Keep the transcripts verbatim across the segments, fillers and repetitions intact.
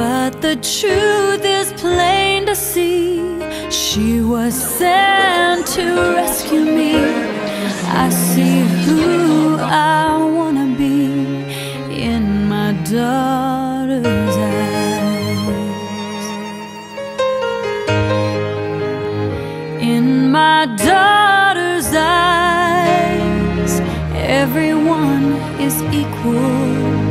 But the truth is plain to see. She was sent to rescue me. I see who I wanna be in my daughter's eyes. In my daughter's eyes, everyone is equal.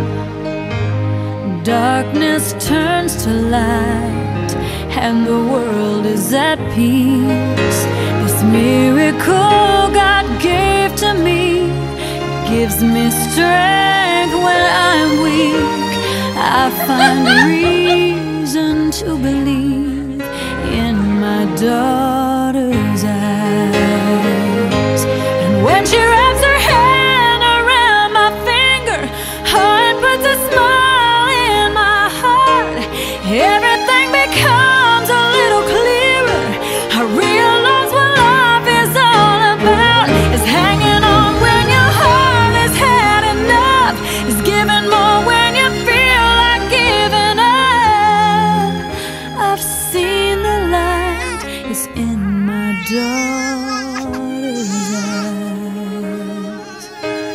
Darkness turns to light, and the world is at peace. This miracle God gave to me gives me strength when I'm weak. I find reason to believe in my daughter's eyes. And when she wraps her hand around my finger, oh, it puts a smile in my heart. Everything becomes a little clearer. I realize what life is all about. It's hanging on when your heart has had enough. It's giving more when you feel like giving up. I've seen the light. It's in my daughter's eyes.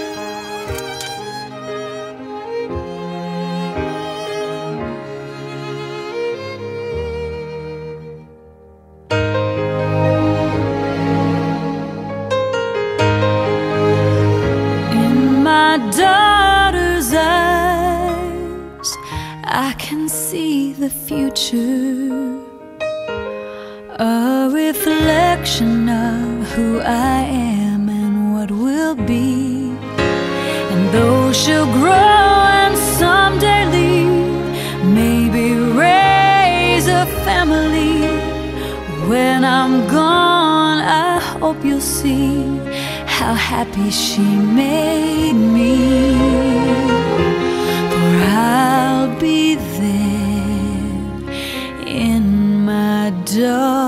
In my daughter's eyes, I can see the future, a reflection of who I am and what will be. And though she'll grow and someday leave, maybe raise a family, when I'm gone, I hope you'll see how happy she made me. For I'll be there in my daughter's